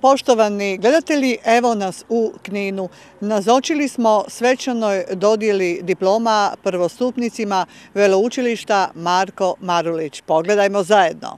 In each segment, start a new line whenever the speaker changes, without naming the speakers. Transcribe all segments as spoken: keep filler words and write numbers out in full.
Poštovani gledatelji, evo nas u Kninu. Nazočili smo svečanoj dodjeli diploma prvostupnicima Veleučilišta Marko Marulić. Pogledajmo zajedno.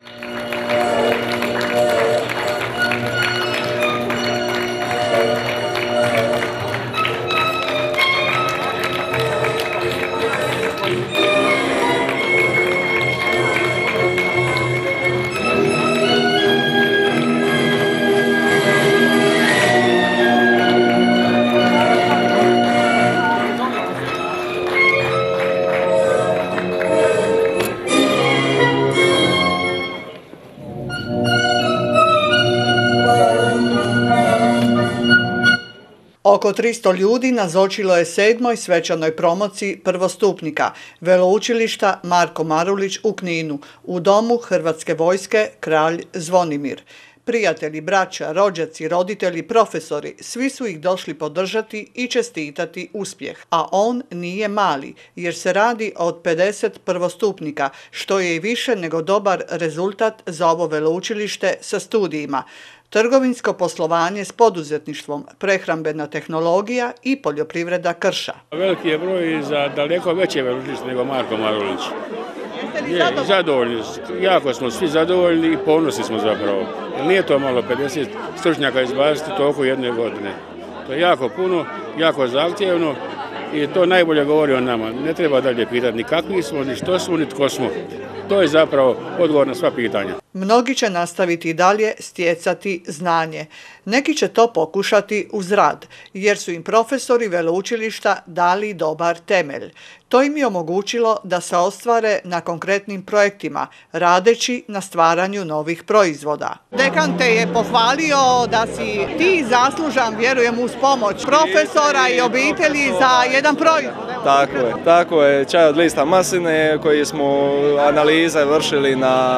Oko tristo ljudi nazočilo je sedmoj svečanoj promociji prvostupnika Veleučilišta Marko Marulić u Kninu, u domu Hrvatske vojske Kralj Zvonimir. Prijatelji, braća, rođaci, roditelji, profesori, svi su ih došli podržati i čestitati uspjeh. A on nije mali, jer se radi od pedeset prvostupnika, što je i više nego dobar rezultat za ovo veleučilište sa studijima. Trgovinsko poslovanje s poduzetništvom, prehrambena tehnologija i poljoprivreda krša.
Veliki je broj za daleko veće veleučilište nego Marko Marulić.
Jeste li zadovoljni?
Zadovoljni, jako smo svi zadovoljni i ponosni smo zapravo. Nije to malo pedeset stručnjaka izbaciti toliko jedne godine. To je jako puno, jako zahtjevno i to najbolje govori o nama. Ne treba dalje pitati ni kakvi smo, ni što smo, ni tko smo. To je zapravo odgovor na sva pitanja.
Mnogi će nastaviti i dalje stjecati znanje. Neki će to pokušati uz rad, jer su im profesori veleučilišta dali dobar temelj. To im je omogućilo da se ostvare na konkretnim projektima, radeći na stvaranju novih proizvoda. Dekan te je pohvalio da si ti zaslužan, vjerujem, uz pomoć profesora i obitelji za jedan proizvod.
Tako je, tako je, čaj od lista masline koji smo analize vršili na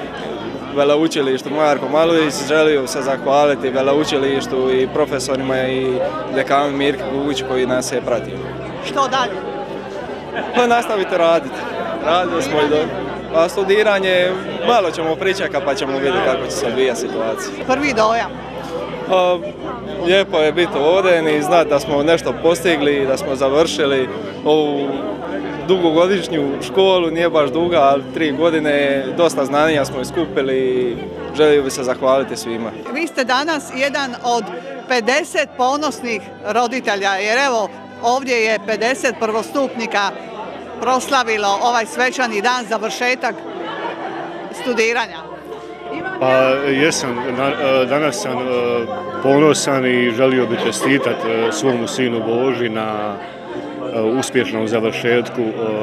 Veleučilištu Marko Marulić. Želio se zahvaliti Veleučilištu i profesorima i dekanu Mirku Gugiću koji nas je pratio.
Što dalje?
Pa nastavite raditi. Radili smo i do... Pa studiranje, malo ćemo pričekati pa ćemo vidjeti kako će se odvijati situacija.
Prvi dojam?
Pa, lijepo je biti ovdje i znati da smo nešto postigli, da smo završili ovu dugogodišnju školu, nije baš duga, ali tri godine, dosta znanja smo iskupili i želio bi se zahvaliti svima.
Vi ste danas jedan od pedeset ponosnih roditelja, jer evo ovdje je pedeset prvostupnika proslavilo ovaj svečani dan, završetak studiranja.
Pa jesam, danas sam ponosan i želio bih čestitati svomu sinu Boži na uspješnom završetku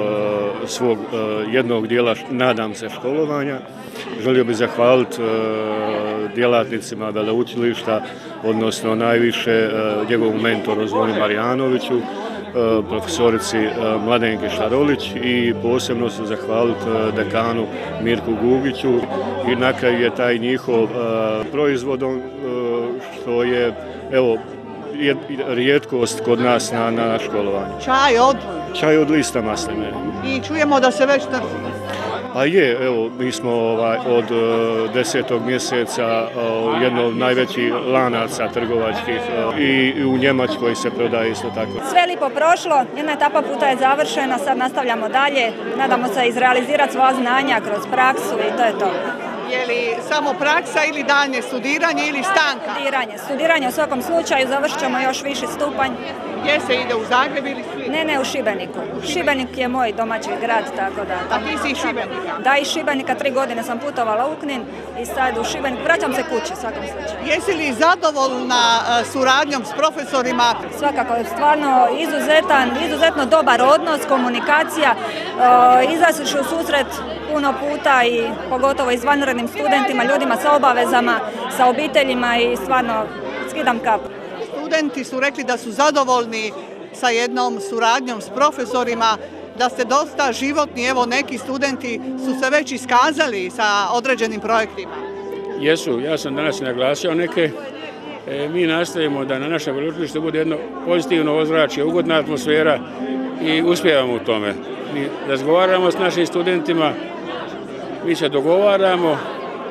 svog jednog dijela, nadam se, školovanja. Želio bih zahvaliti djelatnicima veleučilišta, odnosno najviše njegovom mentoru Zvoni Marijanoviću, profesorici Mladenki Šarolić i posebno se zahvaliti dekanu Mirku Gugiću i na kraju je taj njihov proizvodom što je, evo, je rijetkost kod nas na, na školovanju.
Čaj od?
Čaj od lista masline.
I čujemo da se već trži.
Pa je, evo, mi smo ovaj, od desetog mjeseca jedno od najvećih lanaca trgovačkih i u Njemačkoj se prodaje isto tako.
Sve je lipo prošlo, jedna etapa puta je završena, sad nastavljamo dalje, nadamo se izrealizirati svoja znanja kroz praksu i to je to.
Je li samo praksa ili daljnje studiranje ili stanka?
Studiranje, studiranje u svakom slučaju, završit ćemo još viši stupanj.
Gdje se ide, u Zagreb ili Split?
Ne, ne, u Šibeniku. Šibenik je moj domaći grad, tako da...
A ti si iz Šibenika?
Da, iz Šibenika, tri godine sam putovala u Knin i sad u Šibenik, vraćam se kući u svakom slučaju.
Jesi li zadovoljna suradnjom s profesorima?
Svakako, stvarno izuzetan, izuzetno dobar odnos, komunikacija, izašli u susret puno puta i pogotovo izvanrednim studentima, ljudima sa obavezama, sa obiteljima i stvarno skidam kapu.
Studenti su rekli da su zadovoljni sa jednom suradnjom s profesorima, da ste dosta životni, evo neki studenti su se već iskazali sa određenim projektima.
Jesu, ja sam danas naglasio neke. E, mi nastavimo da na našem veleučilištu bude jedno pozitivno ozračje, ugodna atmosfera i uspijevamo u tome. Mi razgovaramo s našim studentima, mi se dogovaramo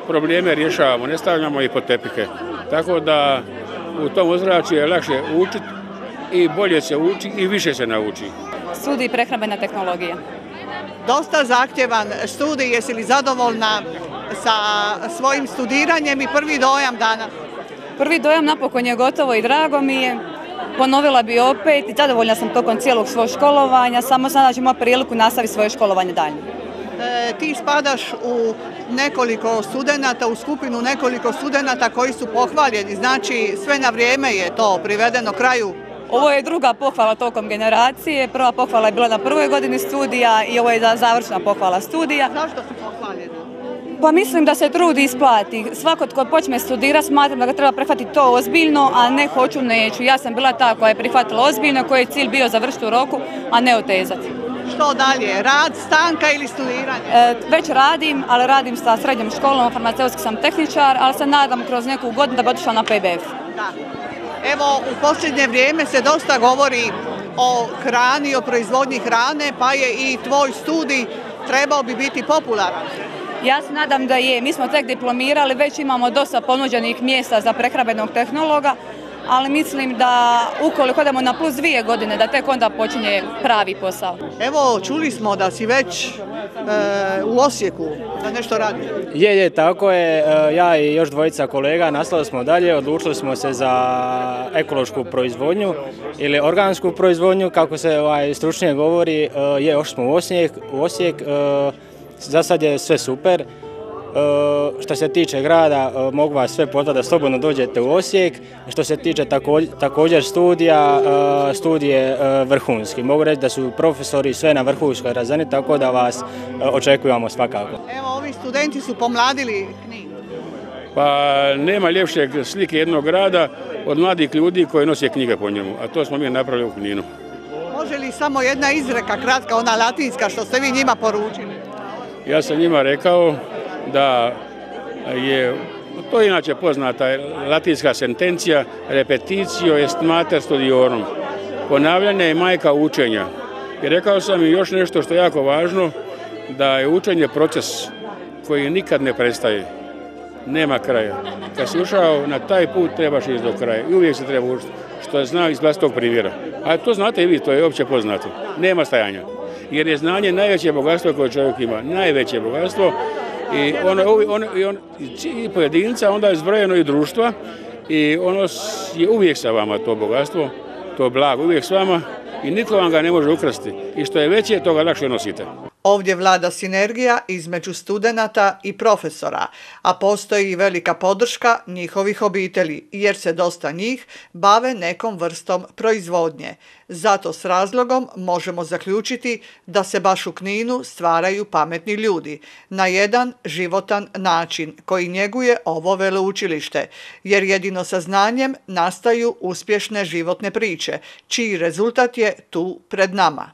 probleme rješavamo, ne stavljamo ih pod tepihe. Tako da u tom ozračju je lakše učiti i bolje se uči i više se nauči.
Studij prehrambena tehnologija.
Dosta zahtjevan studij, jesi li zadovoljna sa svojim studiranjem i prvi dojam danas?
Prvi dojam napokon je gotovo i drago mi je. Ponovila bi opet i zadovoljna sam tokom cijelog svog školovanja, samo sam da ću imati priliku nastaviti svoje školovanje dalje.
E, ti spadaš u nekoliko studenata, u skupinu nekoliko studenata koji su pohvaljeni, znači sve na vrijeme je to privedeno kraju.
Ovo je druga pohvala tokom generacije, prva pohvala je bila na prvoj godini studija i ovo je završna pohvala studija.
Zašto su pohvaljeni?
Pa mislim da se trudi isplati. Svako tko počne studirati smatram da ga treba prihvatiti to ozbiljno, a ne hoću, neću. Ja sam bila ta koja je prihvatila ozbiljno, koji je cilj bio završiti u roku, a ne otezati.
Što dalje? Rad, stanka ili studiranje?
E, već radim, ali radim sa srednjom školom, farmaceutski sam tehničar, ali se nadam kroz neku godinu da bi otišla na P B F.
Da. Evo, u posljednje vrijeme se dosta govori o hrani, o proizvodnji hrane, pa je i tvoj studij trebao bi biti popularan.
Ja se nadam da je. Mi smo tek diplomirali, već imamo dosta ponuđenih mjesta za prehrambenog tehnologa, ali mislim da ukoliko idemo na plus dvije godine, da tek onda počinje pravi posao.
Evo, čuli smo da si već e, u Osijeku, da nešto radi.
Je, je, tako je. Ja i još dvojica kolega nastavili smo dalje, odlučili smo se za ekološku proizvodnju ili organsku proizvodnju, kako se ovaj, stručnije govori. Je, ošli smo u Osijek, u Osijek. Za sad je sve super. E, što se tiče grada, e, mogu vas sve pozvati da slobodno dođete u Osijek. Što se tiče također, također studija, e, studije e, vrhunski. Mogu reći da su profesori sve na vrhunskoj razini, tako da vas e, očekujemo svakako.
Evo, ovi studenti su pomladili Knin.
Pa nema ljepšeg slike jednog grada od mladih ljudi koji nose knjige po njemu, a to smo mi napravili u Kninu.
Može li samo jedna izreka kratka, ona latinska, što ste vi njima poručili?
Ja sam njima rekao da je, to je inače poznata latinska sentencija, repetitio est mater studiorum, ponavljanje je majka učenja. I rekao sam i još nešto što je jako važno, da je učenje proces koji nikad ne prestaje, nema kraja. Kad si ušao na taj put, trebaš ići do kraja i uvijek se treba učiti, što je znao iz vlastitog primjera. A to znate i vi, to je opće poznato, nema stajanja. Jer je znanje najveće bogatstvo koje čovjek ima, najveće bogatstvo i ono, ono, i on, i pojedinca, onda je zbrojeno i društva i ono je uvijek sa vama to bogatstvo, to blago, uvijek s vama i niko vam ga ne može ukrasti i što je veće, to ga lakše nosite.
Ovdje vlada sinergija između studenata i profesora, a postoji i velika podrška njihovih obitelji, jer se dosta njih bave nekom vrstom proizvodnje. Zato s razlogom možemo zaključiti da se baš u Kninu stvaraju pametni ljudi na jedan životan način koji njeguje ovo veleučilište, jer jedino sa znanjem nastaju uspješne životne priče, čiji rezultat je tu pred nama.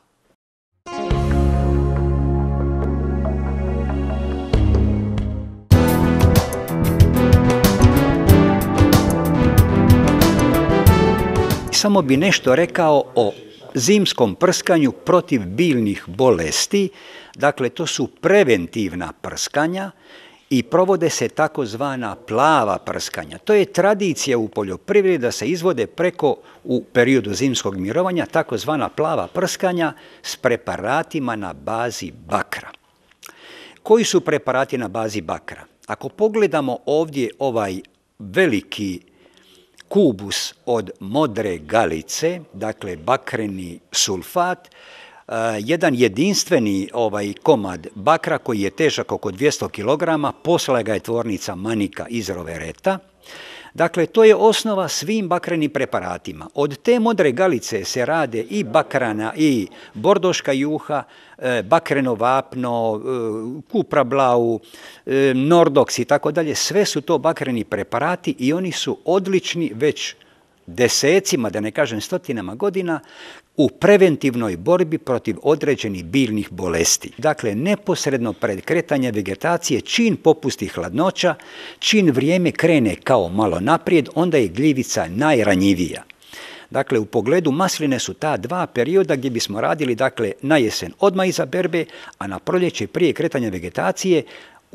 Samo bi nešto rekao o zimskom prskanju protiv biljnih bolesti. Dakle, to su preventivna prskanja i provode se takozvana plava prskanja. To je tradicija u poljoprivredi da se izvode preko u periodu zimskog mirovanja takozvana plava prskanja s preparatima na bazi bakra. Koji su preparati na bazi bakra? Ako pogledamo ovdje ovaj veliki kubus od modre galice, dakle bakreni sulfat, uh, jedan jedinstveni ovaj komad bakra koji je težak oko dvjesto kilograma, poslala ga je tvornica Manika iz Rovereta. Dakle, to je osnova svim bakrenim preparatima. Od te modre galice se rade i bakrana i bordoška juha, bakreno vapno, kupra blau, nordoks i tako dalje. Sve su to bakreni preparati i oni su odlični već desecima, da ne kažem stotinama godina, u preventivnoj borbi protiv određenih biljnih bolesti. Dakle, neposredno pred kretanje vegetacije, čim popusti hladnoća, čim vrijeme krene kao malo naprijed, onda je gljivica najranjivija. Dakle, u pogledu masline su ta dva perioda gdje bismo radili, dakle, na jesen odmah iza berbe, a na proljeće prije kretanja vegetacije u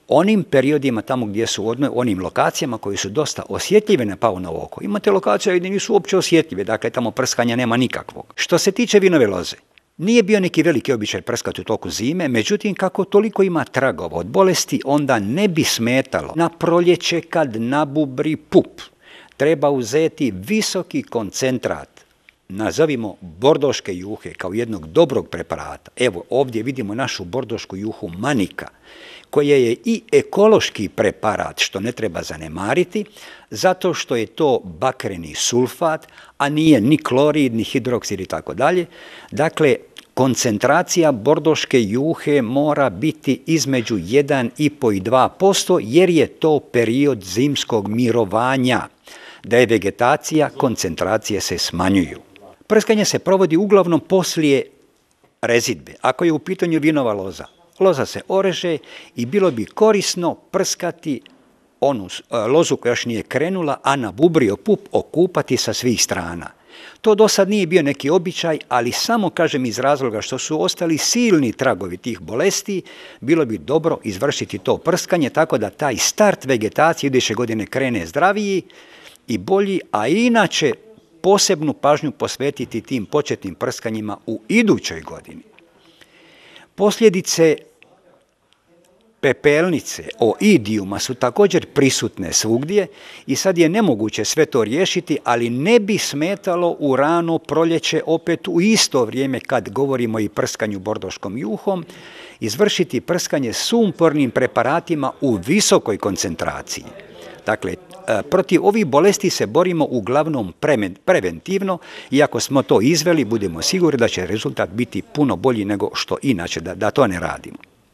onim periodima tamo gdje su u onim lokacijama koji su dosta osjetljive na paonovo oko. Imate lokacije gdje nisu uopće osjetljive, dakle tamo prskanja nema nikakvog. Što se tiče vinove loze, nije bio neki veliki običaj prskati u toku zime, međutim kako toliko ima tragova od bolesti, onda ne bi smetalo na proljeće kad nabubri pup. Treba uzeti visoki koncentrat, nazovimo bordoške juhe, kao jednog dobrog preparata. Evo ovdje vidimo našu bordošku juhu Manika, koja je i ekološki preparat, što ne treba zanemariti, zato što je to bakreni sulfat, a nije ni klorid, ni hidroksid i tako dalje. Dakle, koncentracija bordoške juhe mora biti između jedan i pet i dva posto, jer je to period zimskog mirovanja. Da je vegetacija, koncentracije se smanjuju. Prskanje se provodi uglavnom poslije rezidbe. Ako je u pitanju vinova loza, loza se oreže i bilo bi korisno prskati onu lozu koja još nije krenula, a nabubrio pup okupati sa svih strana. To do sad nije bio neki običaj, ali samo kažem iz razloga što su ostali silni tragovi tih bolesti, bilo bi dobro izvršiti to prskanje tako da taj start vegetacije iduće godine krene zdraviji i bolji, a inače posebnu pažnju posvetiti tim početnim prskanjima u idućoj godini. Posljedice pepelnice, oidijuma su također prisutne svugdje i sad je nemoguće sve to riješiti, ali ne bi smetalo u rano proljeće opet u isto vrijeme kad govorimo i prskanju bordoškom juhom, izvršiti prskanje sumpornim preparatima u visokoj koncentraciji. Dakle, protiv ovih bolesti se borimo uglavnom preventivno i ako smo to izveli, budemo sigurni da će rezultat biti puno bolji nego što inače, da, da to ne radimo.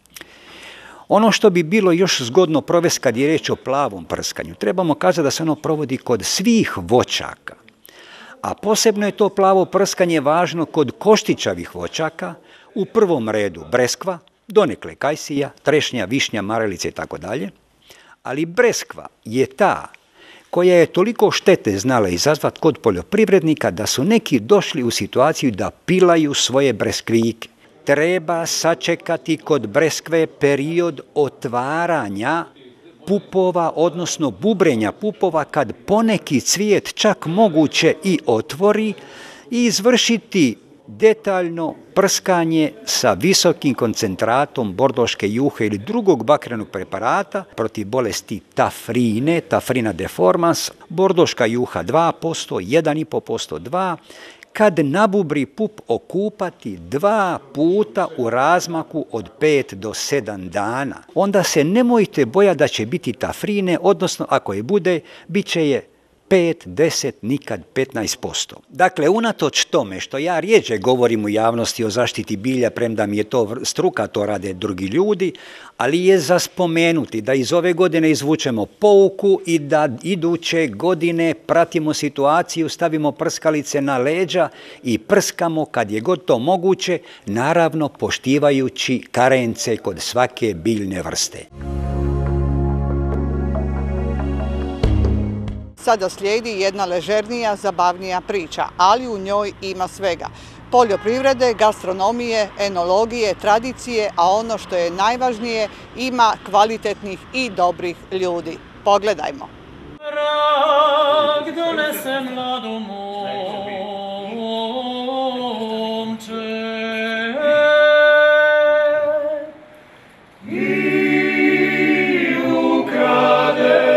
Ono što bi bilo još zgodno provesti kad je riječ o plavom prskanju, trebamo kazati da se ono provodi kod svih voćaka, a posebno je to plavo prskanje važno kod koštičavih voćaka, u prvom redu breskva, donekle kajsija, trešnja, višnja, marelice i tako dalje, ali breskva je ta koja je toliko štete znala izazvati kod poljoprivrednika da su neki došli u situaciju da pilaju svoje breskvike. Treba sačekati kod breskve period otvaranja pupova, odnosno bubrenja pupova, kad poneki cvijet čak moguće i otvori i izvršiti detaljno prskanje sa visokim koncentratom bordoške juhe ili drugog bakrenog preparata protiv bolesti tafrine, tafrina deformans, bordoška juha dva posto, jedan i pol posto, dva posto, kad nabubri pup okupati dva puta u razmaku od pet do sedam dana. Onda se nemojte bojati da će biti tafrine, odnosno ako je bude, bit će je pet, deset, nikad petnaest posto. Dakle, unatoč tome što ja rijeđe govorim u javnosti o zaštiti bilja, premda mi je to struka, to rade drugi ljudi, ali je za spomenuti da iz ove godine izvučemo pouku i da iduće godine pratimo situaciju, stavimo prskalice na leđa i prskamo kad je god to moguće, naravno poštivajući karence kod svake biljne vrste.
Sada slijedi jedna ležernija, zabavnija priča, ali u njoj ima svega. Poljoprivrede, gastronomije, enologije, tradicije, a ono što je najvažnije, ima kvalitetnih i dobrih ljudi. Pogledajmo. Vrag donese mladu momče, i ukrade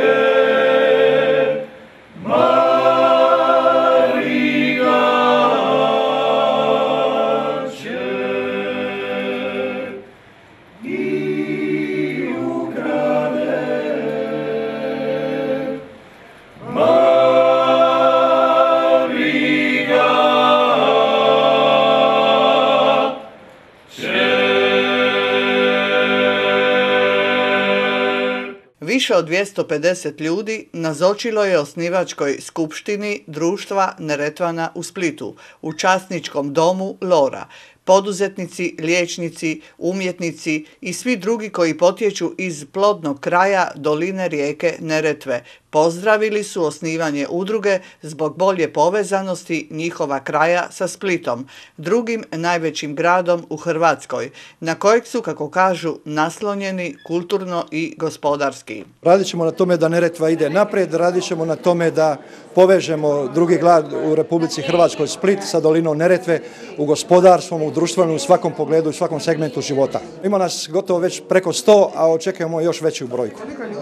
Više od dvjesto pedeset ljudi nazočilo je osnivačkoj skupštini društva Neretvana u Splitu, u časničkom domu Lora. Poduzetnici, liječnici, umjetnici i svi drugi koji potječu iz plodnog kraja doline rijeke Neretve pozdravili su osnivanje udruge zbog bolje povezanosti njihova kraja sa Splitom, drugim najvećim gradom u Hrvatskoj, na kojeg su, kako kažu, naslonjeni kulturno i gospodarski.
Radit ćemo na tome da Neretva ide naprijed, radit ćemo na tome da povežemo drugi grad u Republici Hrvatskoj, Split, sa dolinom Neretve u gospodarstvom, u društvenom, u svakom pogledu, u svakom segmentu života. Ima nas gotovo već preko sto, a očekujemo još veću brojku.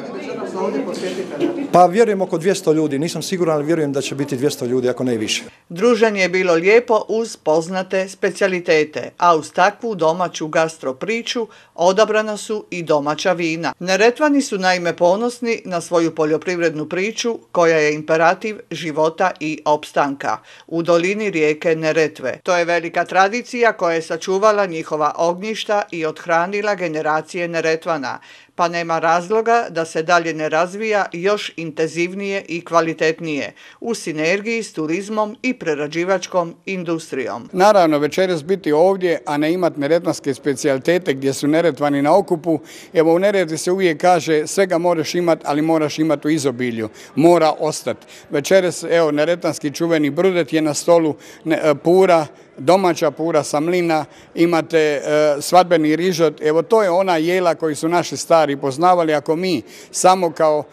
Pa vjerujem oko dvjesto ljudi, nisam siguran, ali vjerujem da će biti dvjesto ljudi, ako ne i više.
Druženje je bilo lijepo uz poznate specijalitete, a uz takvu domaću gastro priču odabrana su i domaća vina. Neretvani su naime ponosni na svoju poljoprivrednu priču koja je imperativ života i opstanka u dolini rijeke Neretve. To je velika tradicija koja je sačuvala njihova ognjišta i othranila generacije Neretvana, pa nema razloga da se dalje ne razvija još intenzivnije i kvalitetnije u sinergiji s turizmom i prerađivačkom industrijom.
Naravno, večeras biti ovdje, a ne imati neretvanske specijalitete gdje su Neretvani na okupu. Evo, u Neretvi se uvijek kaže svega moraš imati, ali moraš imati u izobilju. Mora ostati. Večeras, evo, neretvanski čuveni brudet je na stolu, ne, pura, domaća pura sa mlina, imate e, svadbeni rižot. Evo, to je ona jela koju su naši stari poznavali. Ako mi samo kao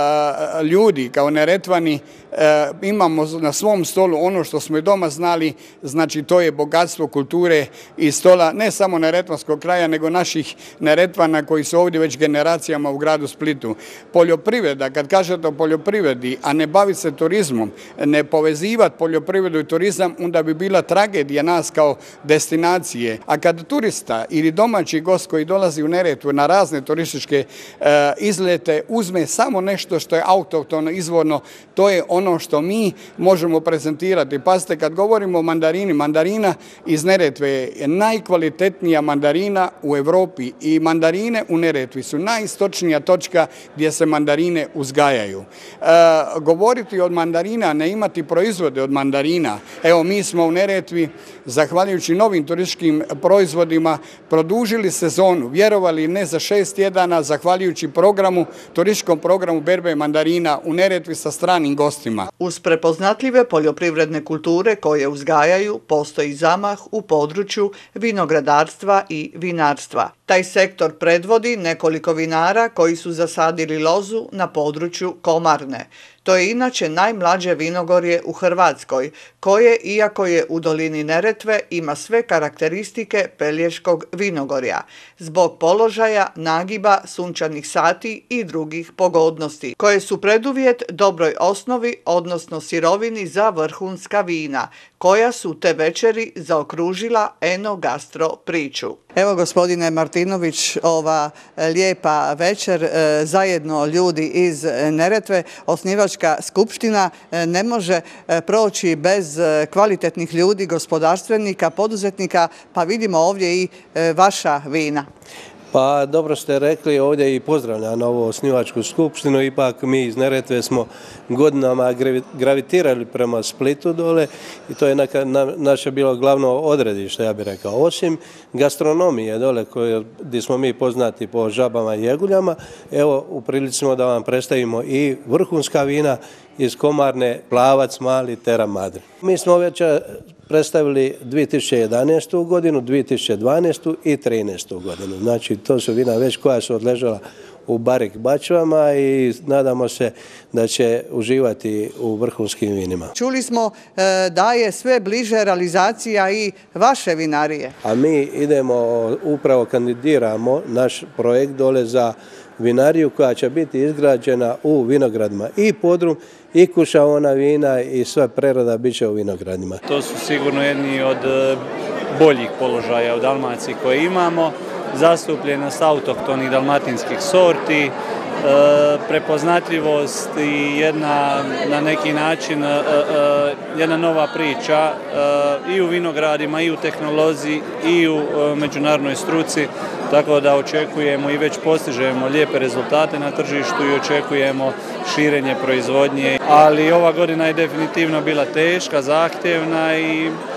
e, ljudi, kao Neretvani, e, imamo na svom stolu ono što smo i doma znali, znači to je bogatstvo kulture i stola ne samo neretvanskog kraja, nego naših Neretvana koji su ovdje već generacijama u gradu Splitu. Poljoprivreda, kad kažete o poljoprivredi, a ne baviti se turizmom, ne povezivati poljoprivredu i turizam, onda bi bila tragedija nas kao destinacije. A kad turista ili domaći gost koji dolazi u Neretvu na razne turističke e, izlete uzme samo nešto što je autohtono, izvorno, to je ono što mi možemo prezentirati. Pazite, kad govorimo o mandarini, mandarina iz Neretve je najkvalitetnija mandarina u Europi i mandarine u Neretvi su najistočnija točka gdje se mandarine uzgajaju. E, govoriti od mandarina, ne imati proizvode od mandarina. Evo, mi smo u Neretvi, zahvaljujući novim turističkim proizvodima, produžili sezonu, vjerovali ne, za šest tjedana, zahvaljujući programu, turističkom programu berbe mandarina u Neretvi sa stranim gostima.
Uz prepoznatljive poljoprivredne kulture koje uzgajaju, postoji zamah u području vinogradarstva i vinarstva. Taj sektor predvodi nekoliko vinara koji su zasadili lozu na području Komarne. To je inače najmlađe vinogorje u Hrvatskoj, koje, iako je u dolini Neretve, ima sve karakteristike pelješkog vinogorja, zbog položaja, nagiba, sunčanih sati i drugih pogodnosti, koje su preduvjet dobroj osnovi, odnosno sirovini za vrhunska vina, koja su te večeri zaokružila eno gastro priču. Evo, gospodine Martinović, ova lijepa večer, zajedno ljudi iz Neretve, osnivačka skupština ne može proći bez kvalitetnih ljudi, gospodarstvenika, poduzetnika, pa vidimo ovdje i vaša vina.
Pa dobro ste rekli, ovdje i pozdravljam na ovu osnivačku skupštinu, ipak mi iz Neretve smo godinama gravitirali prema Splitu dole i to je neka, na, naše bilo glavno odredište, ja bih rekao. Osim gastronomije dole koje, gdje smo mi poznati po žabama i jeguljama, evo u prilici smo da vam predstavimo i vrhunska vina iz Komarne, Plavac, Mali, Tera, Madri. Mi smo već predstavili dvije tisuće jedanaestu. godinu, dvije tisuće dvanaestu. i trinaestu. godinu. Znači, to su vina već koja su odležala u Barik bačvama i nadamo se da će uživati u vrhunskim vinima.
Čuli smo e, da je sve bliže realizacija i vaše vinarije.
A mi idemo, upravo kandidiramo naš projekt dole za vinariju koja će biti izgrađena u vinogradima i Podrum, i kušaona vina i sva prerada bit će u vinogradima.
To su sigurno jedni od boljih položaja u Dalmaciji koje imamo. Zastupljenost autohtonih dalmatinskih sorti, prepoznatljivost i jedna na neki način jedna nova priča i u vinogradima i u tehnologiji i u međunarodnoj struci, tako da očekujemo i već postižemo lijepe rezultate na tržištu i očekujemo širenje proizvodnje, ali ova godina je definitivno bila teška, zahtjevna i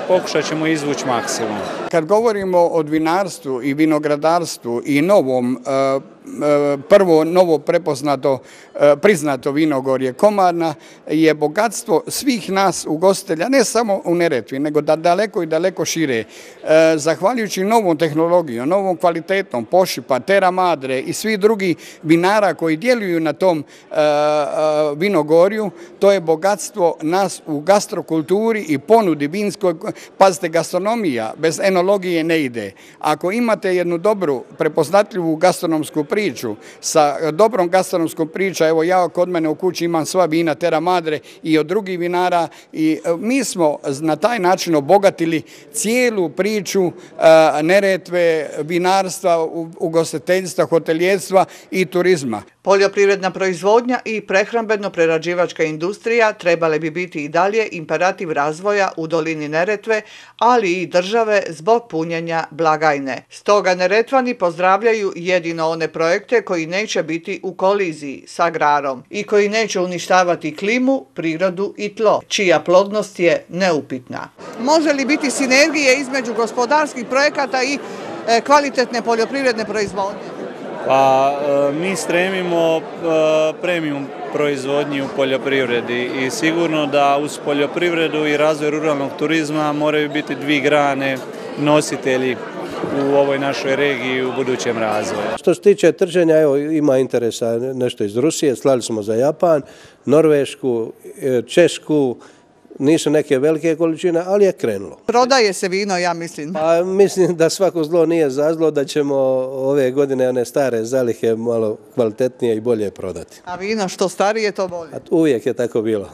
pokušat ćemo izvući maksimum.
Kad govorimo o vinarstvu i vinogradarstvu i novom, prvo novo prepoznato, priznato vinogorje Komarna je bogatstvo svih nas ugostitelja, ne samo u Neretvi, nego da daleko i daleko šire. Zahvaljujući novom tehnologijom, novom kvalitetom Pošipa, Terra Madre i svi drugi vinara koji djeluju na tom vinogorju, to je bogatstvo nas u gastrokulturi i ponudi vinskoj. Pazite, gastronomija bez enologije ne ide. Ako imate jednu dobru, prepoznatljivu gastronomsku priču sa dobrom gastronomskom priča, evo ja kod mene u kući imam sva vina Terra Madre i od drugih vinara i mi smo na taj način obogatili cijelu priču Neretve, vinarstva, ugostiteljstva, hotelijerstva i turizma.
Poljoprivredna proizvodnja i prehrambeno-prerađivačka industrija trebale bi biti i dalje imperativ razvoja u dolini Neretve, ali i države zbog punjenja blagajne. Stoga Neretvani pozdravljaju jedino one projekte koji neće biti u koliziji s agrarom i koji neće uništavati klimu, prirodu i tlo, čija plodnost je neupitna. Može li biti sinergije između gospodarskih projekata i kvalitetne poljoprivredne proizvodnje?
Pa mi stremimo premium proizvodnji u poljoprivredi i sigurno da uz poljoprivredu i razvoj ruralnog turizma moraju biti dvije grane nositelji u ovoj našoj regiji u budućem razvoju.
Što se tiče trženja, evo, ima interesa nešto iz Rusije, slali smo za Japan, Norvešku, Češku. Nisu neke velike količine, ali je krenulo.
Prodaje se vino, ja mislim.
Pa mislim da svako zlo nije za zlo, da ćemo ove godine one stare zalihe malo kvalitetnije i bolje prodati.
A vino što starije, to bolje?
A uvijek je tako bilo.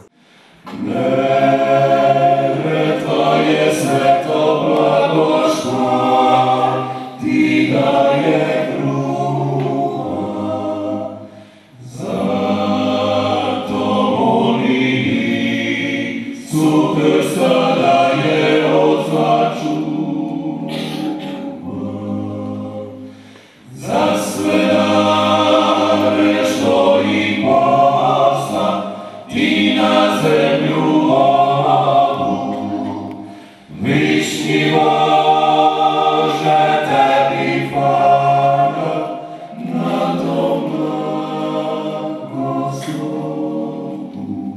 Neretva je sveto blagošla, ti daje kruha, zato moli su krsta daje odslaču, za sve dare što i posla, ti na zemlju odu, višnji Bože, tebi hvala na tom blagoslovu.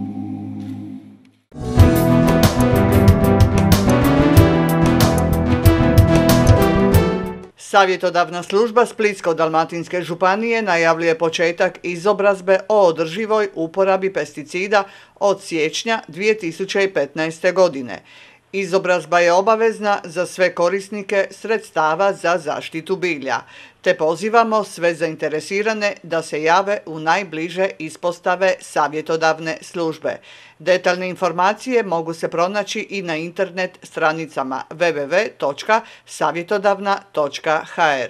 Savjetodavna služba Splitsko-dalmatinske županije najavljuje početak izobrazbe o održivoj uporabi pesticida od siječnja dvije tisuće petnaeste. godine. Izobrazba je obavezna za sve korisnike sredstava za zaštitu bilja, te pozivamo sve zainteresirane da se jave u najbliže ispostave savjetodavne službe. Detaljne informacije mogu se pronaći i na internet stranicama w w w točka savjetodavna točka h r.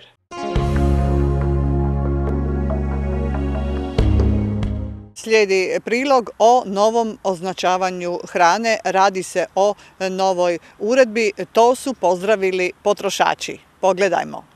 Slijedi prilog o novom označavanju hrane. Radi se o novoj uredbi. To su pozdravili potrošači. Pogledajmo.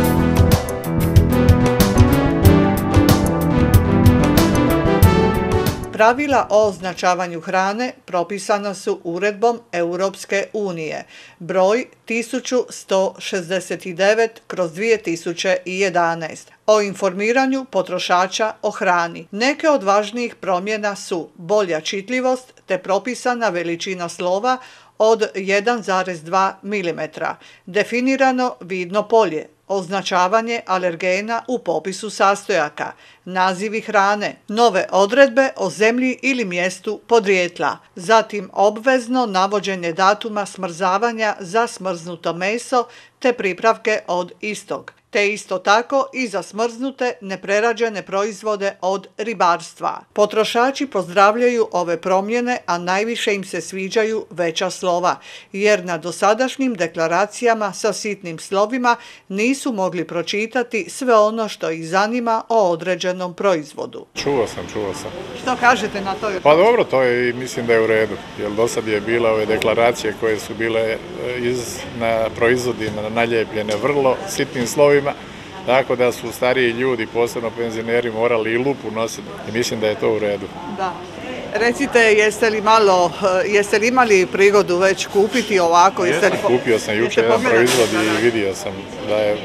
Pravila o označavanju hrane propisana su uredbom Europske unije broj tisuću sto šezdeset devet kroz dvije tisuće jedanaest o informiranju potrošača o hrani. Neke od važnijih promjena su bolja čitljivost te propisana veličina slova od jedan zarez dva milimetra, definirano vidno polje, označavanje alergena u popisu sastojaka, nazivi hrane, nove odredbe o zemlji ili mjestu podrijetla, zatim obvezno navođenje datuma smrzavanja za smrznuto meso te pripravke od istog, te isto tako i za smrznute neprerađene proizvode od ribarstva. Potrošači pozdravljaju ove promjene, a najviše im se sviđaju veća slova, jer na dosadašnjim deklaracijama sa sitnim slovima nisu mogli pročitati sve ono što ih zanima o određenom proizvodu.
Čuo sam, čuo sam.
Što kažete na to?
Pa dobro, to je, mislim da je u redu, jer do sad je bila ove deklaracije koje su bile iz, na proizvodima naljepljene vrlo sitnim slovima, tako da su stariji ljudi, posebno penzioneri, morali i lupu nositi i mislim da je to u redu.
Da. Recite, jeste li malo, jeste li imali prigodu već kupiti ovako?
Jesam, kupio sam jučer jedan proizvod i vidio sam da je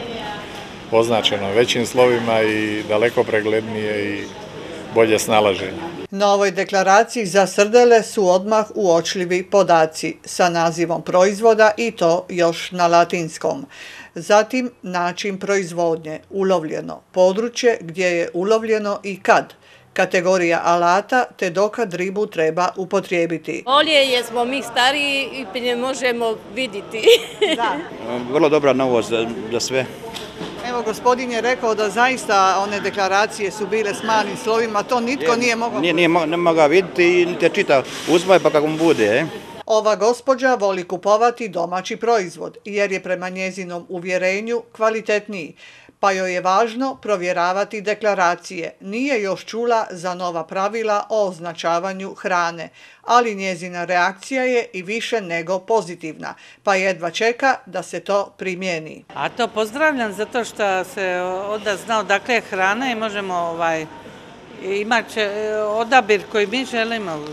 označeno većim slovima i daleko preglednije i bolje snalaženje.
Na ovoj deklaraciji za srdele su odmah uočljivi podaci sa nazivom proizvoda i to još na latinskom. Zatim način proizvodnje, ulovljeno, područje gdje je ulovljeno i kad, kategorija alata te dokad ribu treba upotrijebiti.
Bolje jer smo mi stariji i ne možemo vidjeti.
Da.
Vrlo dobra novost za, za sve.
Evo, gospodin je rekao da zaista one deklaracije su bile s malim slovima, to nitko nije mogao...
Nije, nije ne mogao vidjeti i niti čita, uzmaj pa kako mu bude. Eh?
Ova gospođa voli kupovati domaći proizvod jer je prema njezinom uvjerenju kvalitetniji, pa joj je važno provjeravati deklaracije. Nije još čula za nova pravila o označavanju hrane, ali njezina reakcija je i više nego pozitivna, pa jedva čeka da se to primijeni.
A to pozdravljam zato što se onda zna odakle je hrana i možemo ovaj, imati odabir koji mi želimo.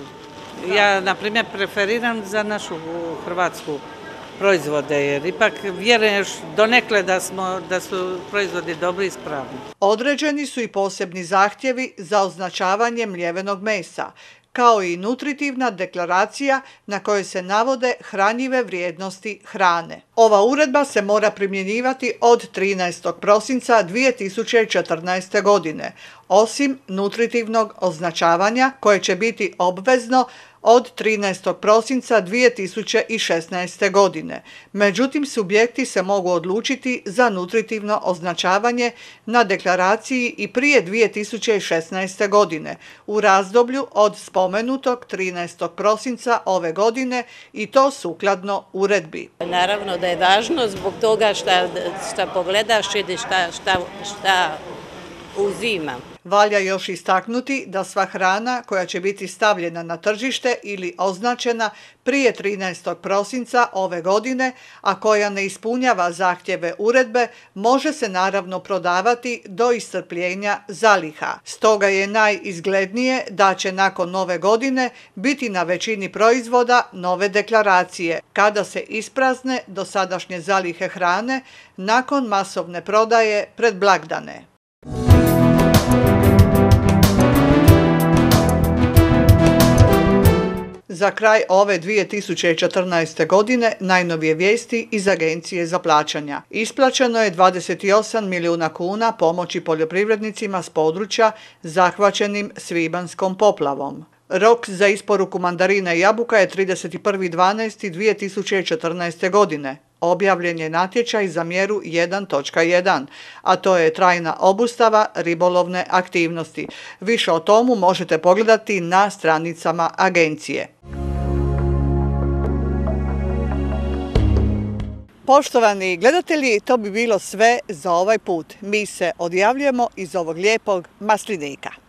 Ja, na primjer, preferiram za našu hrvatsku proizvode, jer ipak vjerujem još donekle da, smo, da su proizvodi dobri i ispravni.
Određeni su i posebni zahtjevi za označavanje mljevenog mesa, kao i nutritivna deklaracija na kojoj se navode hranjive vrijednosti hrane. Ova uredba se mora primjenjivati od trinaestog prosinca dvije tisuće četrnaeste. godine, osim nutritivnog označavanja koje će biti obvezno od trinaestog prosinca dvije tisuće šesnaeste. godine. Međutim, subjekti se mogu odlučiti za nutritivno označavanje na deklaraciji i prije dvije tisuće šesnaeste. godine, u razdoblju od spomenutog trinaestog prosinca ove godine i to sukladno uredbi.
Naravno da je važno zbog toga šta, šta pogledaš ili šta, šta, šta uzima.
Valja još istaknuti da sva hrana koja će biti stavljena na tržište ili označena prije trinaestog prosinca ove godine, a koja ne ispunjava zahtjeve uredbe, može se naravno prodavati do iscrpljenja zaliha. Stoga je najizglednije da će nakon nove godine biti na većini proizvoda nove deklaracije, kada se isprazne dosadašnje zalihe hrane nakon masovne prodaje pred blagdane. Za kraj ove dvije tisuće četrnaeste. godine najnovije vijesti iz Agencije za plaćanja. Isplaćeno je dvadeset osam milijuna kuna pomoći poljoprivrednicima s područja zahvaćenim svibanjskom poplavom. Rok za isporuku mandarina i jabuka je trideset prvi dvanaesti dvije tisuće četrnaeste. godine. Objavljen je natječaj za mjeru jedan točka jedan, a to je trajna obustava ribolovne aktivnosti. Više o tomu možete pogledati na stranicama agencije. Poštovani gledatelji, to bi bilo sve za ovaj put. Mi se odjavljujemo iz ovog lijepog maslinika.